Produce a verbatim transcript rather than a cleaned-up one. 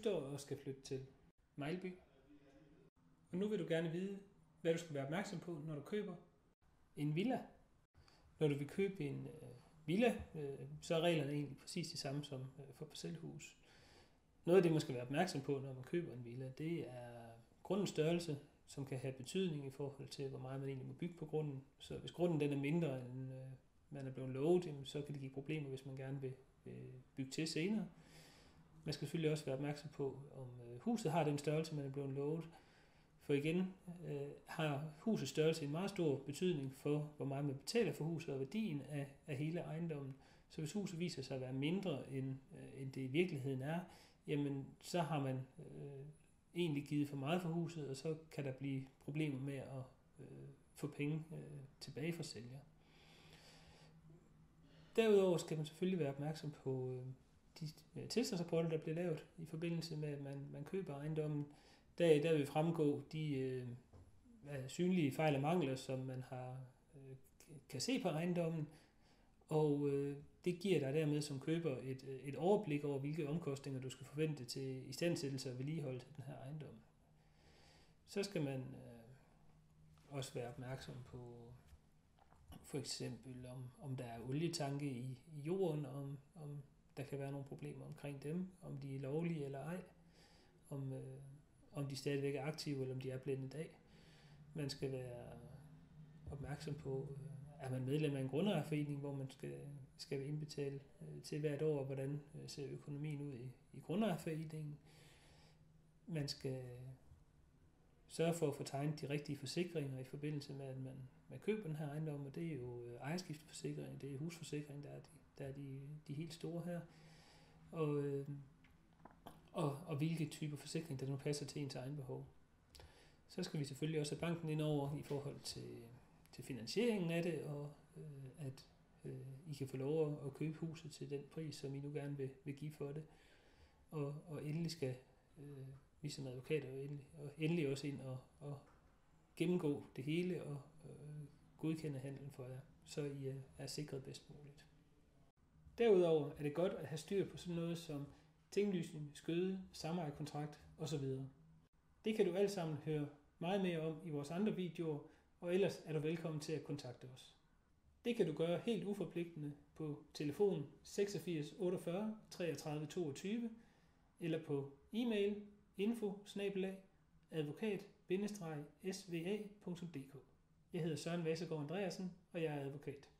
står og skal flytte til Mejlby. Og nu vil du gerne vide, hvad du skal være opmærksom på, når du køber en villa. Når du vil købe en øh, villa, øh, så er reglerne egentlig præcis de samme som øh, for parcelhus. Noget af det, man skal være opmærksom på, når man køber en villa, det er grundens størrelse, som kan have betydning i forhold til, hvor meget man egentlig må bygge på grunden. Så hvis grunden den er mindre, end øh, man er blevet lovet, så kan det give problemer, hvis man gerne vil, vil bygge til senere. Man skal selvfølgelig også være opmærksom på, om øh, huset har den størrelse, man er blevet lovet. For igen øh, har husets størrelse en meget stor betydning for, hvor meget man betaler for huset og værdien af, af hele ejendommen. Så hvis huset viser sig at være mindre, end, øh, end det i virkeligheden er, jamen så har man øh, egentlig givet for meget for huset, og så kan der blive problemer med at øh, få penge øh, tilbage fra sælger. Derudover skal man selvfølgelig være opmærksom på øh, de øh, tilstandsrapporter, der bliver lavet i forbindelse med, at man, man køber ejendommen. Der, der vil fremgå de øh, synlige fejl og mangler, som man har, øh, kan se på ejendommen, og øh, det giver dig dermed som køber et, et overblik over, hvilke omkostninger du skal forvente til istandsættelse og vedligeholdelse af den her ejendom. Så skal man øh, også være opmærksom på for eksempel, om, om der er olietanke i, i jorden, om, om der kan være nogle problemer omkring dem, om de er lovlige eller ej, om, øh, om de stadigvæk er aktive, eller om de er blændet af. Man skal være opmærksom på, er man medlem af en grundejerforening, hvor man skal, skal indbetale øh, til hvert år, hvordan øh, ser økonomien ud i, i grundejerforeningen. Man skal sørge for at få tegnet de rigtige forsikringer i forbindelse med, at man, man køber den her ejendom, og det er jo ejerskifteforsikring, det er husforsikring, der er de, der er de, de helt store her. Og, øh, og, og hvilke typer forsikring, der nu passer til ens egen behov. Så skal vi selvfølgelig også have banken ind over i forhold til, til finansieringen af det, og øh, at øh, I kan få lov at købe huset til den pris, som I nu gerne vil, vil give for det. Og, og endelig skal øh, vi som advokater og endelig, og endelig også ind og, og gennemgå det hele og øh, godkende handlen for jer, så I er, er sikret bedst muligt. Derudover er det godt at have styr på sådan noget som tinglysning, skøde, samejerkontrakt osv. Det kan du alt sammen høre meget mere om i vores andre videoer, og ellers er du velkommen til at kontakte os. Det kan du gøre helt uforpligtende på telefon seksogfirs otteogfyrre treogtredive toogtyve eller på e-mail info bindestreg advokat bindestreg s v a punktum d k. Jeg hedder Søren Vasegaard Andreasen, og jeg er advokat.